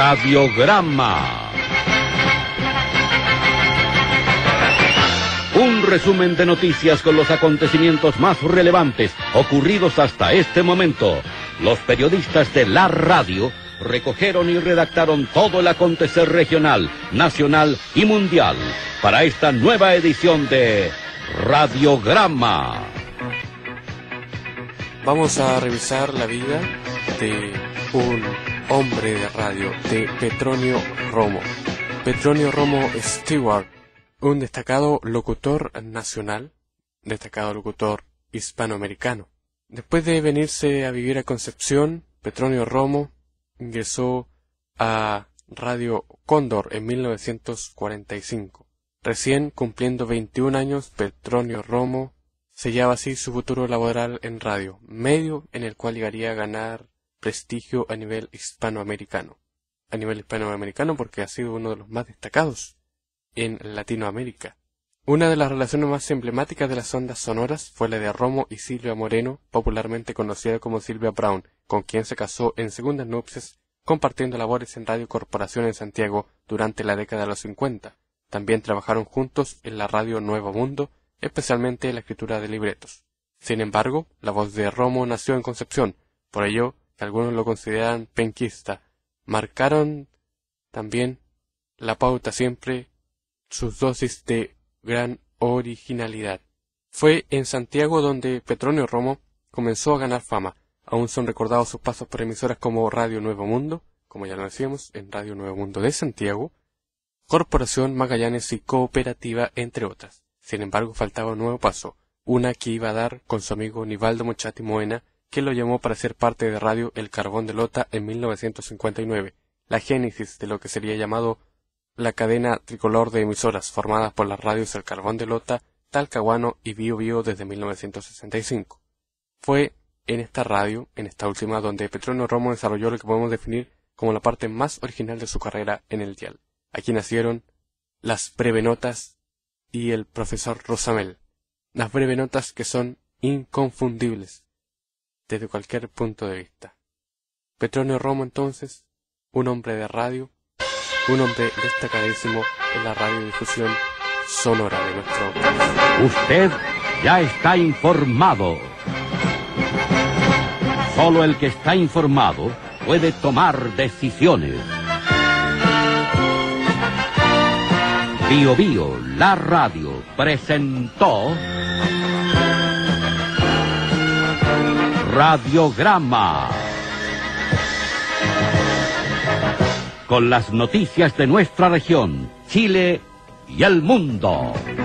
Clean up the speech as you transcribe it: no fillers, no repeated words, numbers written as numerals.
Radiograma. Un resumen de noticias con los acontecimientos más relevantes ocurridos hasta este momento. Los periodistas de la radio recogieron y redactaron todo el acontecer regional, nacional y mundial para esta nueva edición de Radiograma. Vamos a revisar la vida de un hombre de radio, de Petronio Romo. Petronio Romo Stewart, un destacado locutor nacional, destacado locutor hispanoamericano. Después de venirse a vivir a Concepción, Petronio Romo ingresó a Radio Cóndor en 1945. Recién cumpliendo 21 años, Petronio Romo sellaba así su futuro laboral en radio, medio en el cual llegaría a ganar prestigio a nivel hispanoamericano. A nivel hispanoamericano porque ha sido uno de los más destacados en Latinoamérica. Una de las relaciones más emblemáticas de las ondas sonoras fue la de Romo y Silvia Moreno, popularmente conocida como Silvia Brown, con quien se casó en segundas nupcias, compartiendo labores en Radio Corporación en Santiago durante la década de los 50. También trabajaron juntos en la radio Nuevo Mundo, especialmente en la escritura de libretos. Sin embargo, la voz de Romo nació en Concepción, por ello que algunos lo consideran penquista. Marcaron también la pauta siempre sus dosis de gran originalidad. Fue en Santiago donde Petronio Romo comenzó a ganar fama. Aún son recordados sus pasos por emisoras como Radio Nuevo Mundo, como ya lo decíamos, en Radio Nuevo Mundo de Santiago, Corporación Magallanes y Cooperativa, entre otras. Sin embargo, faltaba un nuevo paso, una que iba a dar con su amigo Nivaldo Mochati Moena, que lo llamó para ser parte de Radio El Carbón de Lota en 1959, la génesis de lo que sería llamado la cadena tricolor de emisoras formadas por las radios El Carbón de Lota, Talcahuano y Bío Bío desde 1965. Fue en esta radio, en esta última, donde Petronio Romo desarrolló lo que podemos definir como la parte más original de su carrera en el dial. Aquí nacieron las brevenotas y el profesor Rosamel. Las brevenotas que son inconfundibles desde cualquier punto de vista. Petronio Romo, entonces, un hombre de radio, un hombre destacadísimo en la radiodifusión sonora de nuestro país. Usted ya está informado. Solo el que está informado puede tomar decisiones. Bío Bío, la radio, presentó Radiograma, con las noticias de nuestra región, Chile y el mundo.